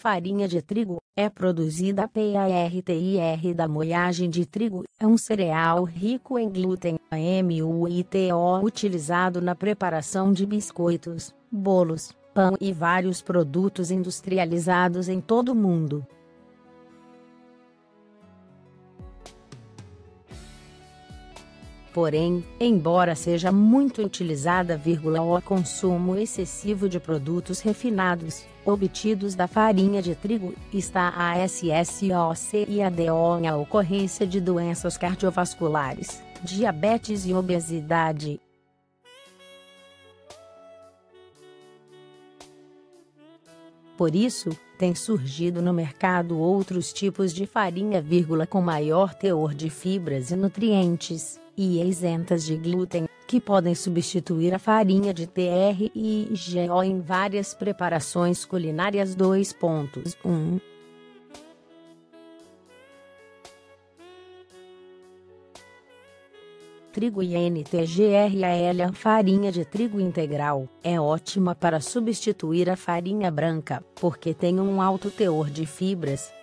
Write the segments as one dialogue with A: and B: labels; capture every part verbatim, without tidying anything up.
A: farinha de trigo é produzida a partir da moagem de trigo, é um cereal rico em glúten, muito utilizado na preparação de biscoitos, bolos, pão e vários produtos industrializados em todo o mundo. Porém, embora seja muito utilizada, o consumo excessivo de produtos refinados, obtidos da farinha de trigo, está associada à ocorrência de doenças cardiovasculares, diabetes e obesidade. Por isso, tem surgido no mercado outros tipos de farinha, com maior teor de fibras e nutrientes, e isentas de glúten, que podem substituir a farinha de trigo em várias preparações culinárias. dois ponto um Trigo integral. A farinha de trigo integral é ótima para substituir a farinha branca, porque tem um alto teor de fibras.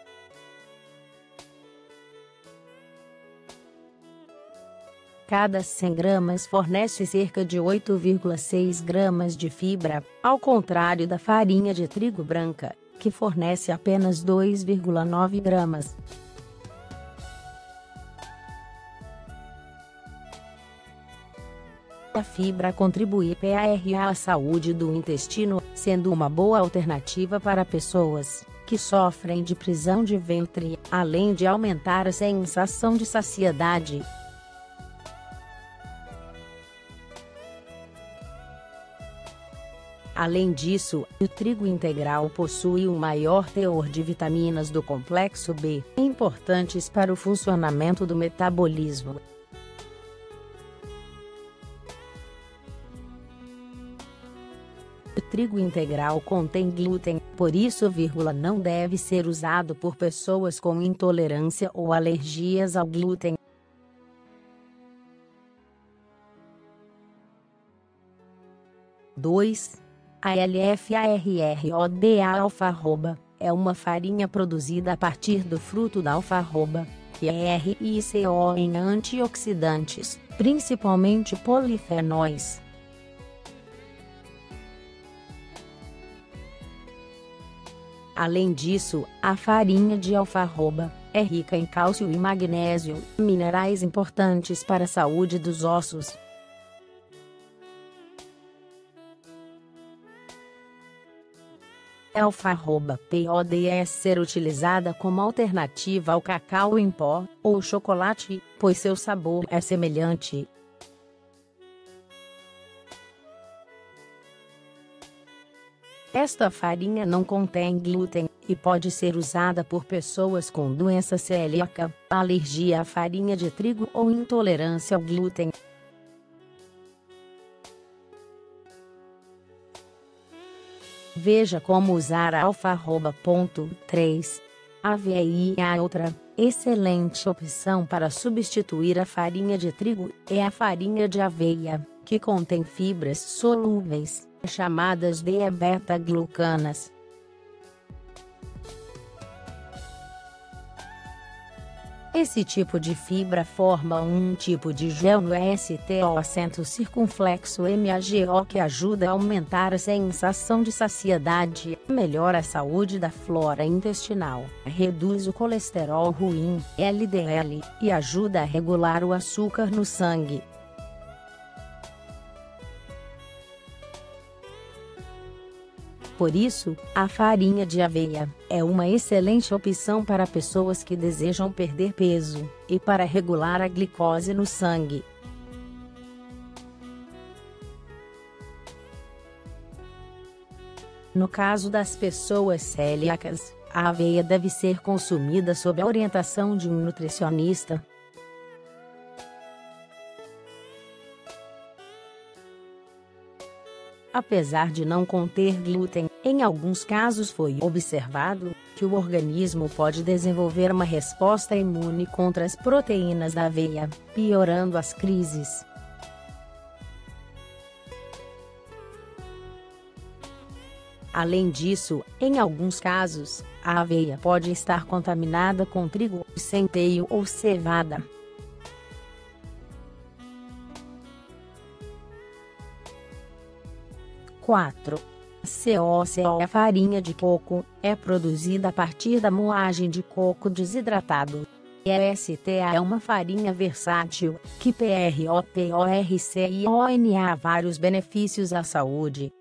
A: Cada cem gramas fornece cerca de oito vírgula seis gramas de fibra, ao contrário da farinha de trigo branca, que fornece apenas dois vírgula nove gramas. A fibra contribui para a saúde do intestino, sendo uma boa alternativa para pessoas que sofrem de prisão de ventre, além de aumentar a sensação de saciedade. Além disso, o trigo integral possui um maior teor de vitaminas do complexo B, importantes para o funcionamento do metabolismo. O trigo integral contém glúten, por isso, não deve ser usado por pessoas com intolerância ou alergias ao glúten. dois. A alfarroba alfarroba é uma farinha produzida a partir do fruto da alfarroba, que é rico em antioxidantes, principalmente polifenóis. Além disso, a farinha de alfarroba é rica em cálcio e magnésio, minerais importantes para a saúde dos ossos. A alfarroba pode ser utilizada como alternativa ao cacau em pó, ou chocolate, pois seu sabor é semelhante. Esta farinha não contém glúten, e pode ser usada por pessoas com doença celíaca, alergia à farinha de trigo ou intolerância ao glúten. Veja como usar a alfarroba. três. Aveia. Outra excelente opção para substituir a farinha de trigo é a farinha de aveia, que contém fibras solúveis, chamadas de beta-glucanas. Esse tipo de fibra forma um tipo de gel no estômago acento circunflexo mago que ajuda a aumentar a sensação de saciedade, melhora a saúde da flora intestinal, reduz o colesterol ruim, L D L, e ajuda a regular o açúcar no sangue. Por isso, a farinha de aveia é uma excelente opção para pessoas que desejam perder peso, e para regular a glicose no sangue. No caso das pessoas celíacas, a aveia deve ser consumida sob a orientação de um nutricionista. Apesar de não conter glúten, em alguns casos foi observado que o organismo pode desenvolver uma resposta imune contra as proteínas da aveia, piorando as crises. Além disso, em alguns casos, a aveia pode estar contaminada com trigo, centeio ou cevada. quatro. C O C O. A farinha de coco é produzida a partir da moagem de coco desidratado. E S T A é uma farinha versátil, que proporciona vários benefícios à saúde.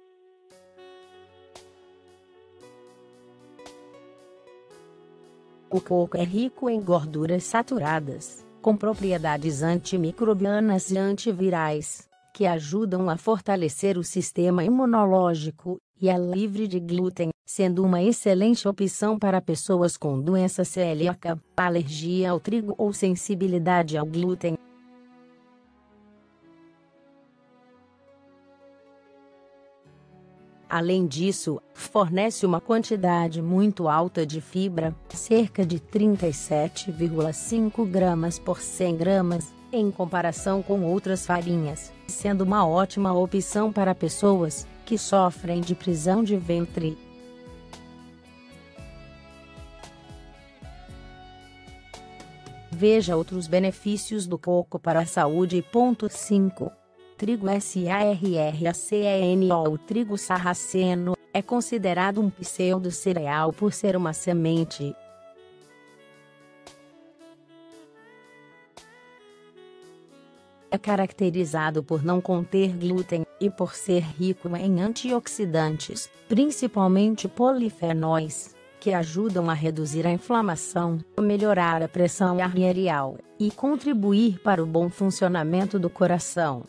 A: O coco é rico em gorduras saturadas, com propriedades antimicrobianas e antivirais, que ajudam a fortalecer o sistema imunológico, e é livre de glúten, sendo uma excelente opção para pessoas com doença celíaca, alergia ao trigo ou sensibilidade ao glúten. Além disso, fornece uma quantidade muito alta de fibra, cerca de trinta e sete vírgula cinco gramas por cem gramas, em comparação com outras farinhas, sendo uma ótima opção para pessoas que sofrem de prisão de ventre. Veja outros benefícios do coco para a saúde. cinco. Trigo sarraceno. O trigo sarraceno é considerado um pseudo-cereal por ser uma semente. É caracterizado por não conter glúten e por ser rico em antioxidantes, principalmente polifenóis, que ajudam a reduzir a inflamação, melhorar a pressão arterial e contribuir para o bom funcionamento do coração.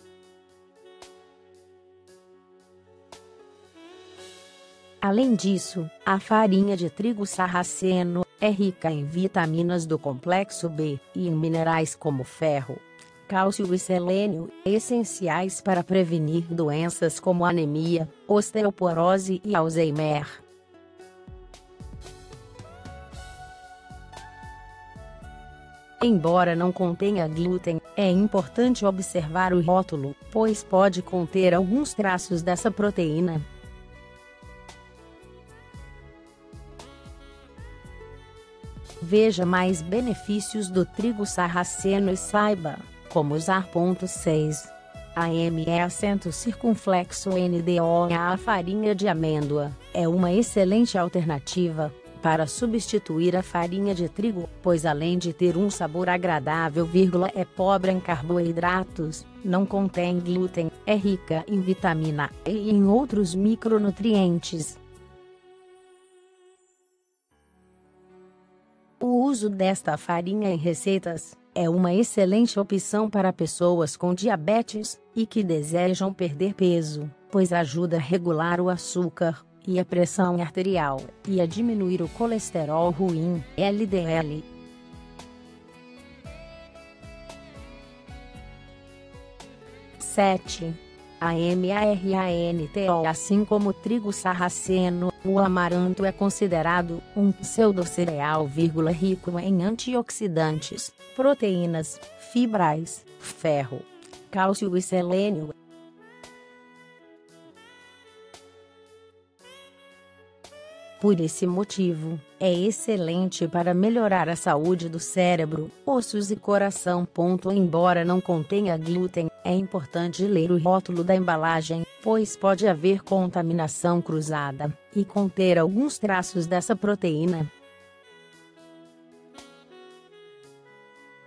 A: Além disso, a farinha de trigo sarraceno é rica em vitaminas do complexo B e em minerais como ferro, cálcio e selênio, essenciais para prevenir doenças como anemia, osteoporose e Alzheimer. Embora não contenha glúten, é importante observar o rótulo, pois pode conter alguns traços dessa proteína. Veja mais benefícios do trigo sarraceno e saiba como usar. seis. A M E acento circunflexo N D O. A farinha de amêndoa é uma excelente alternativa para substituir a farinha de trigo, pois além de ter um sabor agradável, é pobre em carboidratos, não contém glúten, é rica em vitamina E e em outros micronutrientes. O uso desta farinha em receitas é uma excelente opção para pessoas com diabetes e que desejam perder peso, pois ajuda a regular o açúcar e a pressão arterial e a diminuir o colesterol ruim, L D L. sete. A amaranto. Assim como o trigo sarraceno, o amaranto é considerado um pseudocereal, rico em antioxidantes, proteínas, fibras, ferro, cálcio e selênio. Por esse motivo, é excelente para melhorar a saúde do cérebro, ossos e coração. Embora não contenha glúten, é importante ler o rótulo da embalagem, pois pode haver contaminação cruzada e conter alguns traços dessa proteína.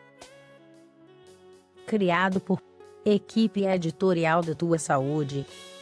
A: Criado por Equipe Editorial da Tua Saúde.